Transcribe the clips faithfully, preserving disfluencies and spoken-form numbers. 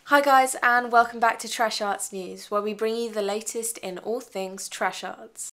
Hi guys, and welcome back to Trash Arts News, where we bring you the latest in all things trash arts.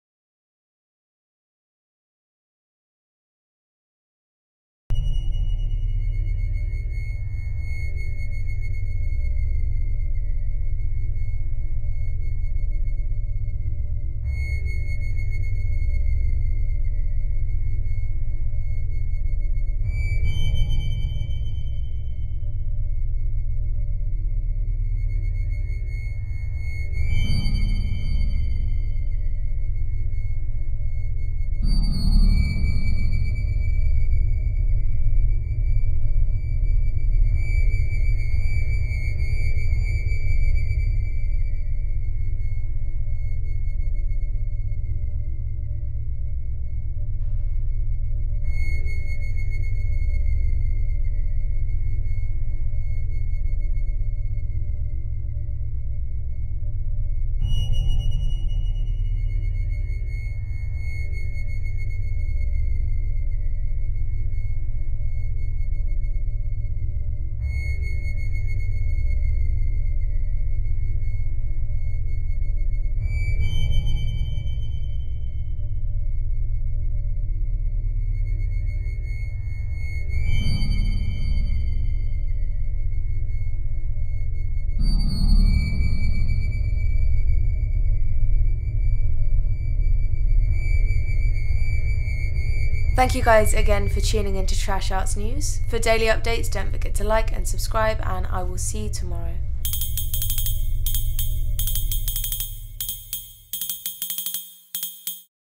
Thank you guys again for tuning into Trash Arts News. For daily updates, don't forget to like and subscribe, and I will see you tomorrow.